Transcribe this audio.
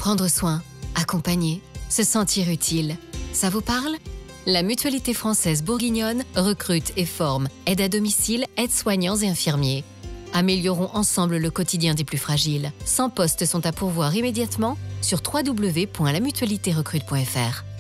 Prendre soin, accompagner, se sentir utile. Ça vous parle? La Mutualité française bourguignonne recrute et forme aide à domicile, aides-soignants et infirmiers. Améliorons ensemble le quotidien des plus fragiles. 100 postes sont à pourvoir immédiatement sur www.lamutualitérecrute.fr.